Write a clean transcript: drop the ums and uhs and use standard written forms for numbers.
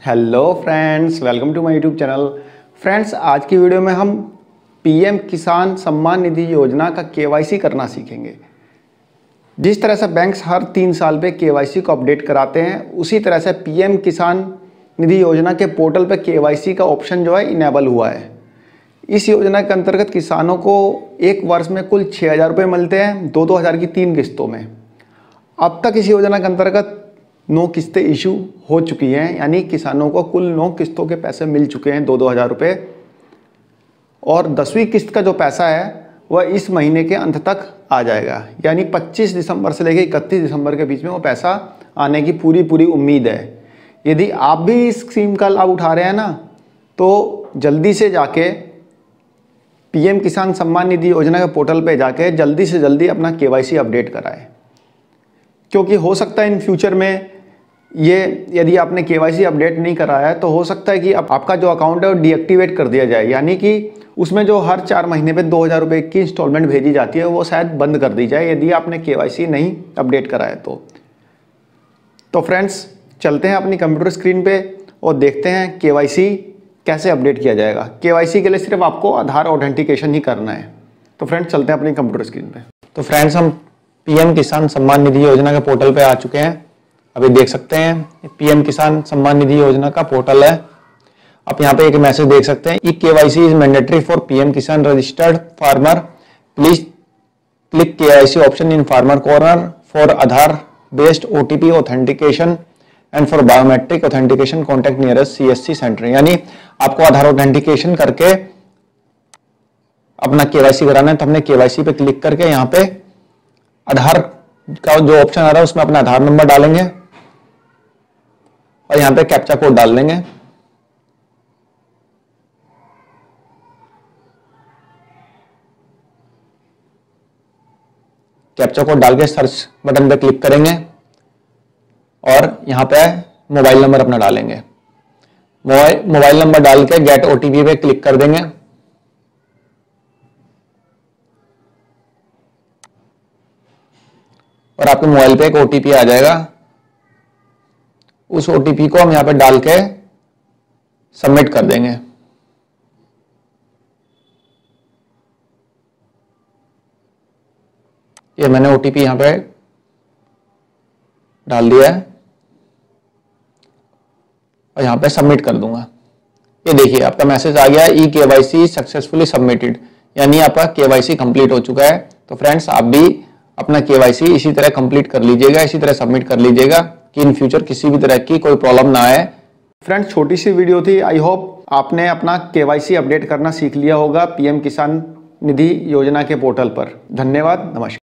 Hello friends, welcome to my YouTube channel. Friends, आज की video में हम पीएम किसान सम्मान निधि योजना का केवाईसी करना सीखेंगे। जिस तरह से बैंक्स हर 3 साल पे केवाईसी को अपडेट कराते हैं, उसी तरह से पीएम किसान निधि योजना के पोर्टल पे केवाईसी का ऑप्शन जो है इनेबल हुआ है। इस योजना के अंतर्गत किसानों को एक वर्ष में कुल 6,000 रुपये मिलते हैं, 2-2 हज़ार की 3 किस्तों में। अब तक इस योजना के अंतर्गत 9 किस्तें इशू हो चुकी हैं, यानी किसानों को कुल 9 किस्तों के पैसे मिल चुके हैं, 2-2 हज़ार रुपये। और 10वीं किस्त का जो पैसा है वह इस महीने के अंत तक आ जाएगा, यानी 25 दिसंबर से लेकर 31 दिसंबर के बीच में वो पैसा आने की पूरी उम्मीद है। यदि आप भी इस स्कीम का लाभ उठा रहे हैं ना, तो जल्दी से जाके पीएम किसान सम्मान निधि योजना के पोर्टल पे जाके जल्दी से जल्दी अपना केवाईसी अपडेट कराएं, क्योंकि हो सकता है इन फ्यूचर में यदि आपने केवाईसी अपडेट नहीं कराया है तो हो सकता है कि आपका जो अकाउंट है वो डीएक्टिवेट कर दिया जाए, यानी कि उसमें जो हर 4 महीने पे 2,000 रुपये की इंस्टॉलमेंट भेजी जाती है वो शायद बंद कर दी जाए, यदि आपने केवाईसी नहीं अपडेट कराया तो फ्रेंड्स, चलते हैं अपनी कंप्यूटर स्क्रीन पे और देखते हैं केवाईसी कैसे अपडेट किया जाएगा। केवाईसी के लिए सिर्फ आपको आधार ऑथेंटिकेशन ही करना है। तो फ्रेंड्स, चलते हैं अपनी कंप्यूटर स्क्रीन पे। तो फ्रेंड्स, हम पीएम किसान सम्मान निधि योजना के पोर्टल पे आ चुके हैं। अभी देख सकते हैं पीएम किसान सम्मान निधि योजना का पोर्टल है। आप यहाँ पे एक मैसेज देख सकते हैं, e KYC is mandatory for PM Kisan registered farmer, please click KYC option in farmer corner for Aadhaar based OTP authentication and for biometric authentication contact nearest CSC centre. यानी आपको आधार ऑथेंटिकेशन करके अपना केवाईसी कराना है, तो हमने केवाईसी पे क्लिक करके यहाँ पे आधार का जो ऑप्शन आ रहा है उसमें अपना आधार नंबर डालेंगे और यहां पे कैप्चा कोड डाल देंगे। कैप्चा कोड डाल के सर्च बटन पे क्लिक करेंगे और यहां पे मोबाइल नंबर अपना डालेंगे। मोबाइल नंबर डाल के गेट ओटीपी पे क्लिक कर देंगे। और आपके मोबाइल पे एक ओटीपी आ जाएगा, उस ओटीपी को हम यहां पे डाल के सबमिट कर देंगे। ये मैंने ओटीपी यहां पे डाल दिया है और यहां पे सबमिट कर दूंगा। ये देखिए आपका मैसेज आ गया, ई केवाईसी सक्सेसफुली सबमिटेड, यानी आपका केवाईसी कंप्लीट हो चुका है। तो फ्रेंड्स, आप भी अपना केवाईसी इसी तरह कंप्लीट कर लीजिएगा, इसी तरह सबमिट कर लीजिएगा कि इन फ्यूचर किसी भी तरह की कोई प्रॉब्लम ना आए। फ्रेंड्स, छोटी सी वीडियो थी। आई होप आपने अपना केवाईसी अपडेट करना सीख लिया होगा पीएम किसान निधि योजना के पोर्टल पर। धन्यवाद, नमस्कार।